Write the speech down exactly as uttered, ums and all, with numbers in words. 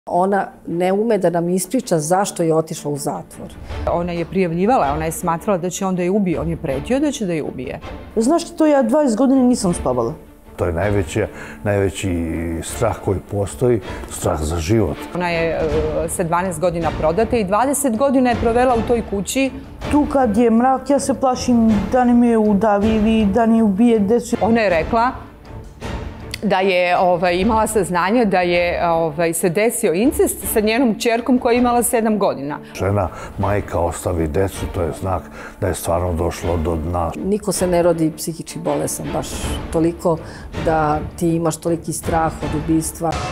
Ona ne ume da nam ispriča zašto je otišla u zatvor. Ona je prijavljivala, ona je smatrala da će on da je ubije. On je pretio da će da je ubije. Znaš ti to, ja dvadeset godina nisam spavala. To je najveći, najveći strah koji postoji, strah za život. Ona je sa dvanaest godina prodata i dvadeset godina je provela u toj kući. Tu kad je mrak, ja se plašim da ne me udavi ili da ne ubije decu. Ona je rekla da je ovaj, imala saznanje da je ovaj, se desio incest sa njenom ćerkom koja je imala sedam godina. Žena, majka ostavi decu, to je znak da je stvarno došlo do dna. Niko se ne rodi psihički bolesan, baš toliko da ti imaš toliki strah od ubistva.